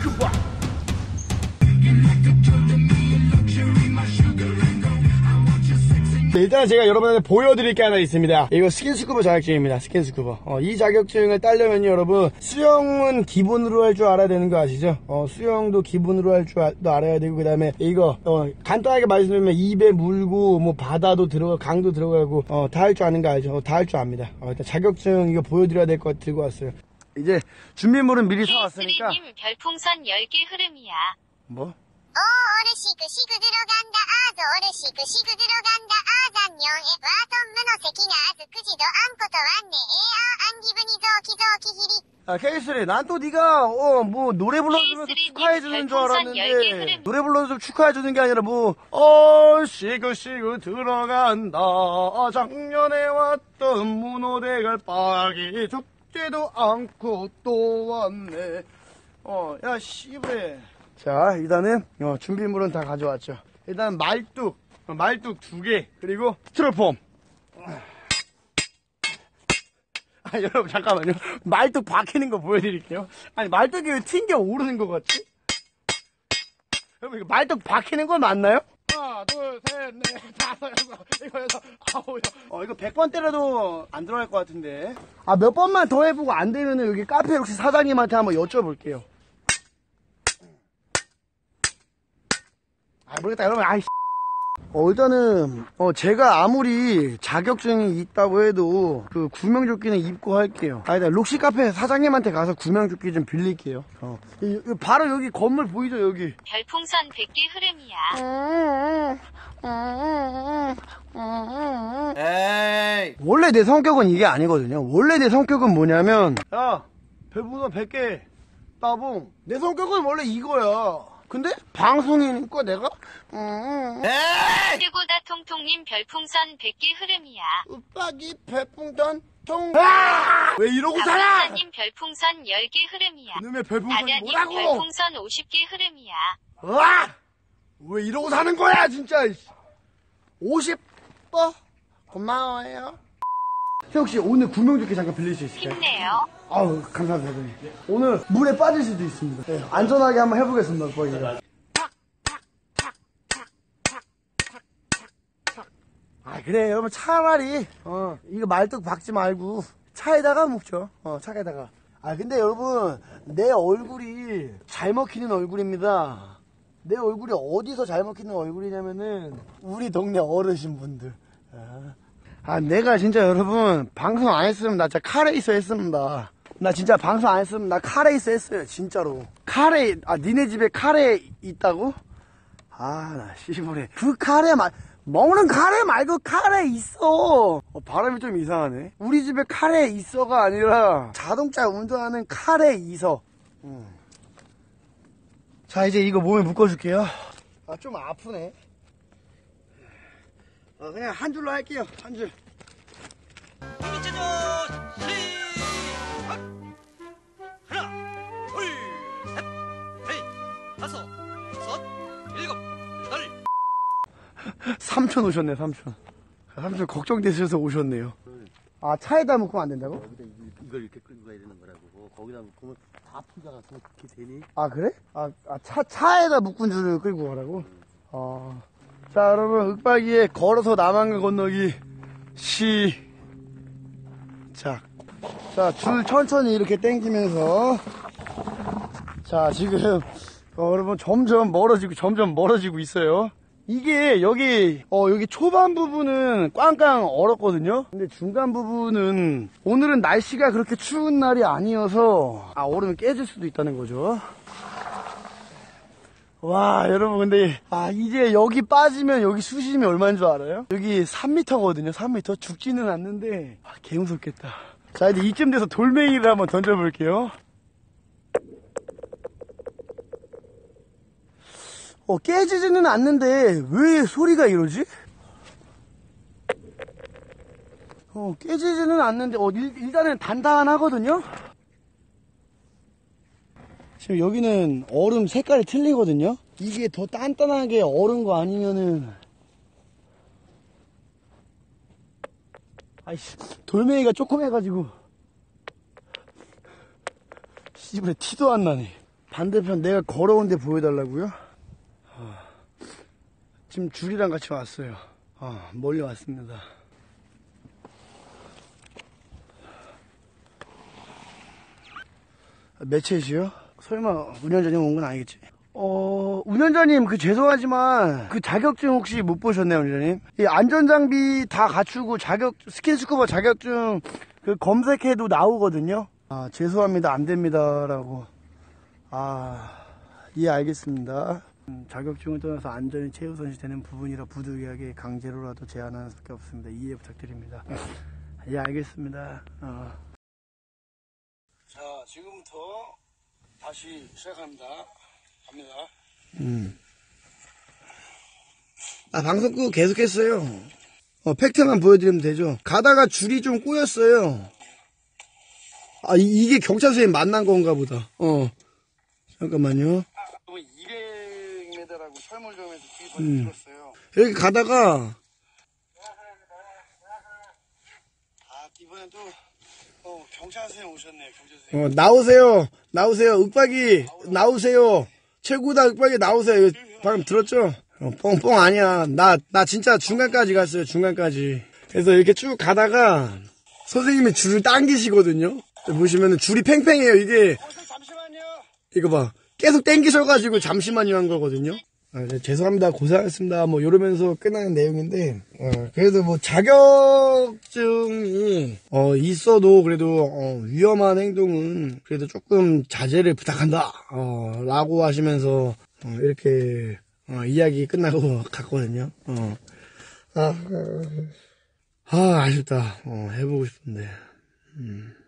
스쿠버. 일단 제가 여러분한테 보여드릴 게 하나 있습니다. 이거 스킨스쿠버 자격증입니다. 스킨스쿠버. 이 자격증을 따려면요, 여러분, 수영은 기본으로 할 줄 알아야 되는 거 아시죠? 수영도 기본으로 할 줄 알아야 되고, 그 다음에 이거 간단하게 말씀드리면 입에 물고 뭐 바다도 들어가, 강도 들어가고 다 할 줄 아는 거 알죠? 다 할 줄 압니다. 일단 자격증 이거 보여드려야 될 것 들고 왔어요. 이제 준비물은 미리 사왔으니까. K3님 별풍선 10개 흐름이야. 뭐? 시그 들어간다 아저 오르시그 들어간다 아잔용에 와선무 노세키가 아즈 크지도 않고도 왔네 안 기분이 좋기 K3, 난 또 네가 뭐 노래 불러주면서 K3님 축하해주는 줄 별풍선 10개 알았는데 흐름. 노래 불러주면 축하해주는 게 아니라 뭐 시그 들어간다 작년에 왔던 문어대갈 빠기 죽지도 않고 또 왔네. 야 씨부레. 자, 일단은 준비물은 다 가져왔죠. 일단 말뚝 2개, 그리고 스티로폼. 여러분 잠깐만요. 말뚝 박히는 거 보여드릴게요. 아니 말뚝이 왜 튕겨 오르는 거 같지? 여러분 이거 말뚝 박히는 거 맞나요? 하나, 둘, 셋, 넷, 다섯, 이거 여섯, 아홉. 이거 100번 때려도 안 들어갈 것 같은데. 몇 번만 더 해보고 안 되면은 여기 카페 혹시 사장님한테 한번 여쭤볼게요. 모르겠다 여러분. 일단은 제가 아무리 자격증이 있다고 해도 그 구명조끼는 입고 할게요. 일단 록시 카페 사장님한테 가서 구명조끼 좀 빌릴게요. 바로 여기 건물 보이죠 여기. 별풍선 100개 흐름이야. 에이. 원래 내 성격은 이게 아니거든요. 원래 내 성격은 뭐냐면, 야 별풍선 100개 따봉. 내 성격은 원래 이거야. 근데 방송이니까 내가 최고다 통통님 별풍선 100개 흐름이야. 윽박이 별풍선 통. 왜 이러고 살아? 박사님 별풍선 10개 흐름이야. 그놈의 별풍선이 다다님 뭐라고? 별풍선 50개 흐름이야. 왜 이러고 사는 거야 진짜. 50번 고마워요. 혹시 오늘 구명조끼 잠깐 빌릴 수 있을까요? 힘내요. 아우 감사합니다. 오늘 물에 빠질 수도 있습니다. 네, 안전하게 한번 해보겠습니다. 거기가. 그래 여러분 차라리 이거 말뚝 박지 말고 차에다가 묵죠. 차에다가. 근데 여러분 내 얼굴이 잘 먹히는 얼굴입니다. 내 얼굴이 어디서 잘 먹히는 얼굴이냐면은 우리 동네 어르신분들. 내가 진짜 여러분 방송 안 했으면 나 진짜 카레이서 했습니다. 나 진짜 방송 안 했으면 나 카레이서 했어요 진짜로. 카레 니네 집에 카레 있다고? 나 씨부레 그 카레 먹는 카레 말고 카레 있어. 발음이 좀 이상하네. 우리 집에 카레 있어가 아니라 자동차 운전하는 카레 있어. 자 이제 이거 몸에 묶어줄게요. 좀 아프네. 그냥 한 줄로 할게요. 한 줄. 국민체조 시작! 하나, 둘, 셋, 넷, 다섯, 여섯, 일곱, 여덟. 삼촌 오셨네, 삼촌. 삼촌 걱정되셔서 오셨네요. 차에다 묶으면 안 된다고? 여기다 이걸 이렇게 끌고 가야 되는 거라고. 거기다 묶으면 다 풀다가서 그렇게 되니? 그래? 차에다 묶은 줄을 끌고 가라고? 자, 여러분, 윽박이에 걸어서 남한강 건너기 시작. 자, 줄 천천히 이렇게 당기면서. 자, 지금, 여러분, 점점 멀어지고 있어요. 이게, 여기 초반 부분은 꽝꽝 얼었거든요? 근데 중간 부분은, 오늘은 날씨가 그렇게 추운 날이 아니어서, 얼으면 깨질 수도 있다는 거죠. 와 여러분 근데 이제 여기 빠지면 여기 수심이 얼마인 줄 알아요? 여기 3m거든요. 3m 죽지는 않는데 개무섭겠다. 자 이제 이쯤 돼서 돌멩이를 한번 던져볼게요. 깨지지는 않는데 왜 소리가 이러지? 깨지지는 않는데 일단은 단단하거든요. 지금 여기는 얼음 색깔이 틀리거든요. 이게 더 단단하게 얼은 거 아니면은 돌멩이가 조금 해가지고 씨발 티도 안 나네. 반대편 내가 걸어온 데 보여달라고요? 지금 줄이랑 같이 왔어요. 멀리 왔습니다. 매체시요? 설마 운전자님 온 건 아니겠지? 운전자님 죄송하지만 그 자격증 혹시 못 보셨나요, 운전자님? 이 안전장비 다 갖추고 스킨스쿠버 자격증 검색해도 나오거든요. 죄송합니다, 안 됩니다라고. 예, 알겠습니다. 자격증을 떠나서 안전이 최우선시 되는 부분이라 부득이하게 강제로라도 제한하는 수밖에 없습니다. 이해 부탁드립니다. 예, 알겠습니다. 자, 지금부터 다시 시작합니다. 갑니다. 방송 끄고 계속 했어요. 팩트만 보여드리면 되죠. 가다가 줄이 좀 꼬였어요. 이게 경찰서에 만난 건가 보다. 잠깐만요. 200m라고 설물점에서 뒤에 들었어요. 이렇게 가다가 이번엔 또 경찰서에 오셨네요. 경찰서에. 나오세요. 윽박이 나오세요. 최고다 윽박이 나오세요. 방금 들었죠? 뻥 아니야. 나 진짜 중간까지 갔어요. 중간까지. 그래서 이렇게 쭉 가다가 선생님이 줄을 당기시거든요. 보시면은 줄이 팽팽해요. 이게 잠시만요. 이거 봐. 계속 당기셔가지고 잠시만요 한 거거든요. 죄송합니다. 고생하셨습니다. 이러면서 끝나는 내용인데, 그래도 자격증이, 있어도 그래도, 위험한 행동은 그래도 조금 자제를 부탁한다, 라고 하시면서, 이렇게, 이야기 끝나고 갔거든요. 아쉽다. 해보고 싶은데.